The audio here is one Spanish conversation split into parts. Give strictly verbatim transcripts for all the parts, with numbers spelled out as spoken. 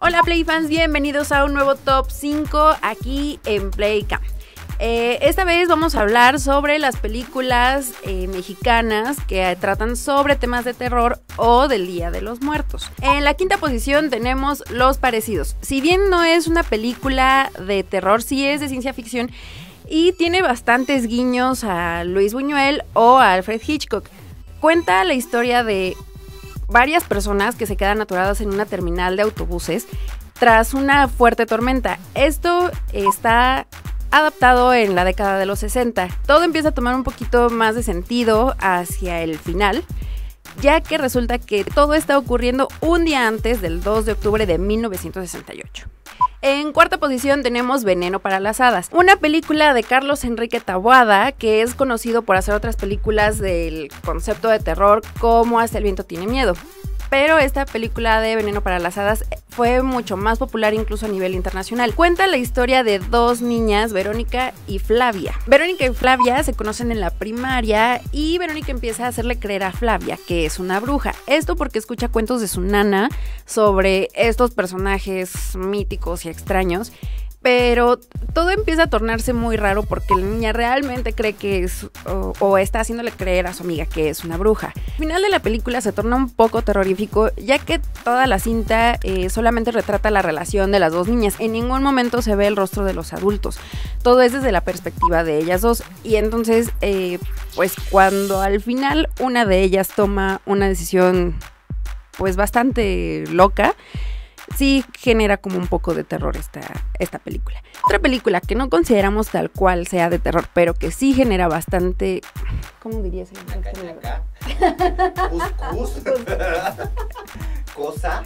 Hola Playfans, bienvenidos a un nuevo Top cinco aquí en Playcam. Eh, esta vez vamos a hablar sobre las películas eh, mexicanas que tratan sobre temas de terror o del Día de los Muertos. En la quinta posición tenemos Los Parecidos. Si bien no es una película de terror, sí es de ciencia ficción y tiene bastantes guiños a Luis Buñuel o a Alfred Hitchcock. Cuenta la historia de varias personas que se quedan atoradas en una terminal de autobuses tras una fuerte tormenta. Esto está adaptado en la década de los sesenta. Todo empieza a tomar un poquito más de sentido hacia el final, ya que resulta que todo está ocurriendo un día antes del dos de octubre de mil novecientos sesenta y ocho. En cuarta posición tenemos Veneno para las Hadas, una película de Carlos Enrique Taboada, que es conocido por hacer otras películas del concepto de terror como Hasta el viento tiene miedo. Pero esta película de Veneno para las Hadas fue mucho más popular incluso a nivel internacional. Cuenta la historia de dos niñas, Verónica y Flavia. Verónica y Flavia se conocen en la primaria y Verónica empieza a hacerle creer a Flavia que es una bruja. Esto porque escucha cuentos de su nana sobre estos personajes míticos y extraños. Pero todo empieza a tornarse muy raro porque la niña realmente cree que es o, o está haciéndole creer a su amiga que es una bruja. Al final de la película se torna un poco terrorífico, ya que toda la cinta eh, solamente retrata la relación de las dos niñas. En ningún momento se ve el rostro de los adultos. Todo es desde la perspectiva de ellas dos. Y entonces, eh, pues cuando al final una de ellas toma una decisión pues bastante loca, sí genera como un poco de terror esta, esta película. Otra película que no consideramos tal cual sea de terror, pero que sí genera bastante... ¿Cómo dirías? Ñaca, cuscús. Cosa.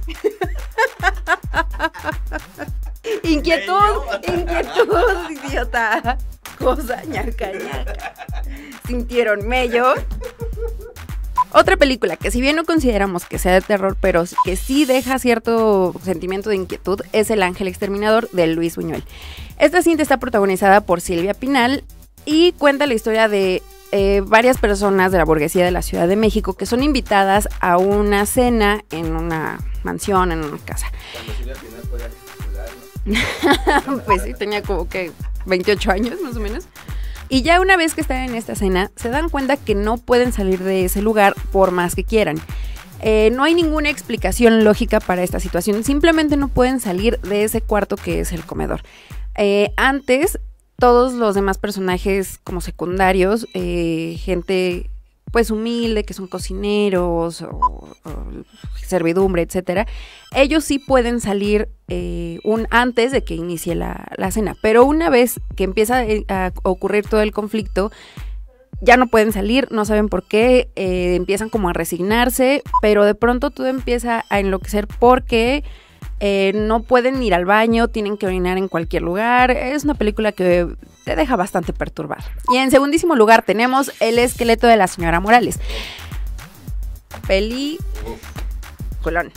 Inquietud, inquietud, idiota. Cosa, ñaca, ñaca. ¿Sintieron mello? Otra película que si bien no consideramos que sea de terror, pero que sí deja cierto sentimiento de inquietud, es El Ángel Exterminador de Luis Buñuel. Esta cinta está protagonizada por Silvia Pinal y cuenta la historia de eh, varias personas de la burguesía de la Ciudad de México que son invitadas a una cena en una mansión, en una casa. Cuando Silvia Pinal podía titular, ¿no? Pues sí, tenía como que veintiocho años más o menos. Y ya una vez que están en esta cena, se dan cuenta que no pueden salir de ese lugar por más que quieran. Eh, no hay ninguna explicación lógica para esta situación, simplemente no pueden salir de ese cuarto que es el comedor. Eh, antes, todos los demás personajes como secundarios, eh, gente pues humilde, que son cocineros o, o servidumbre, etcétera, ellos sí pueden salir eh, un, antes de que inicie la, la cena, pero una vez que empieza a ocurrir todo el conflicto, ya no pueden salir, no saben por qué, eh, empiezan como a resignarse, pero de pronto todo empieza a enloquecer porque eh, no pueden ir al baño, tienen que orinar en cualquier lugar. Es una película que te deja bastante perturbado. Y en segundísimo lugar tenemos El Esqueleto de la Señora Morales. Peli... Colón.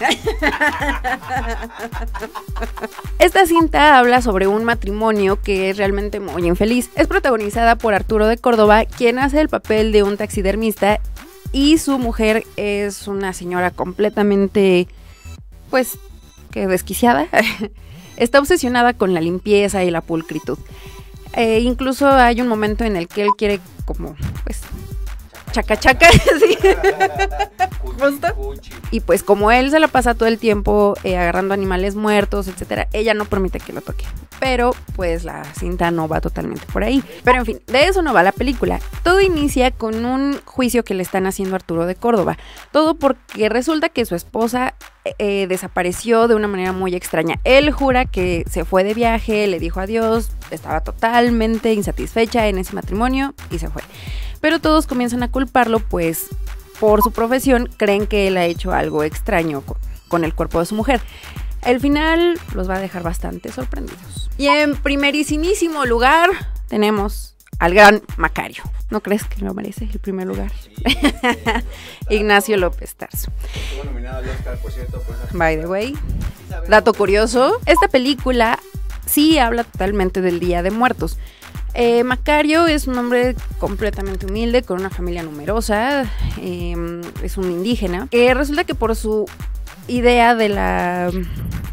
Esta cinta habla sobre un matrimonio que es realmente muy infeliz. Es protagonizada por Arturo de Córdoba, quien hace el papel de un taxidermista, y su mujer es una señora completamente, pues, que desquiciada. Está obsesionada con la limpieza y la pulcritud. Eh, incluso hay un momento en el que él quiere como, pues, chaca chaca, sí. Justo. Y pues como él se la pasa todo el tiempo eh, agarrando animales muertos, etcétera, ella no permite que lo toque. Pero pues la cinta no va totalmente por ahí. Pero en fin, de eso no va la película. Todo inicia con un juicio que le están haciendo a Arturo de Córdoba. Todo porque resulta que su esposa eh, desapareció de una manera muy extraña. Él jura que se fue de viaje, le dijo adiós, estaba totalmente insatisfecha en ese matrimonio y se fue. Pero todos comienzan a culparlo, pues por su profesión creen que él ha hecho algo extraño con, con el cuerpo de su mujer. El final los va a dejar bastante sorprendidos. Y en primerísimo lugar tenemos al gran Macario. ¿No crees que lo merece el primer lugar? Sí, sí. Ignacio López Tarso. Estuvo nominado al Oscar, por cierto. Por esa By the way, dato curioso, esta película sí habla totalmente del Día de Muertos. Eh, Macario es un hombre completamente humilde, con una familia numerosa, eh, es un indígena, que resulta que por su idea de la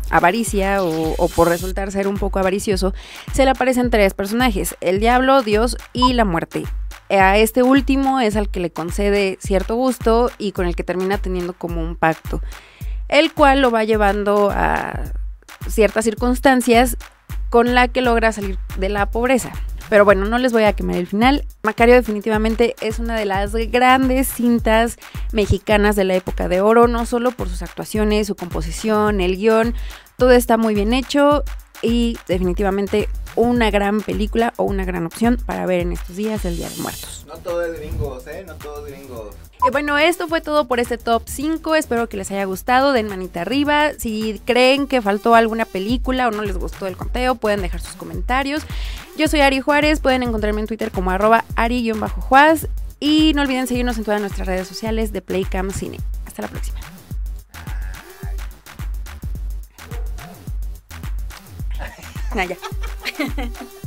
avaricia o, o por resultar ser un poco avaricioso, se le aparecen tres personajes: el diablo, Dios y la muerte. A este último es al que le concede cierto gusto y con el que termina teniendo como un pacto, el cual lo va llevando a ciertas circunstancias con la que logra salir de la pobreza. Pero bueno, no les voy a quemar el final. Macario definitivamente es una de las grandes cintas mexicanas de la época de oro, no solo por sus actuaciones, su composición, el guión, todo está muy bien hecho y definitivamente una gran película o una gran opción para ver en estos días del Día de Muertos. No todo es gringos, ¿eh? No todo es gringos. Y bueno, esto fue todo por este top cinco, espero que les haya gustado, den manita arriba, si creen que faltó alguna película o no les gustó el conteo, pueden dejar sus comentarios. Yo soy Ari Juárez, pueden encontrarme en Twitter como arroba ari-juaz y no olviden seguirnos en todas nuestras redes sociales de Playcam Cine. Hasta la próxima. Ah, ya.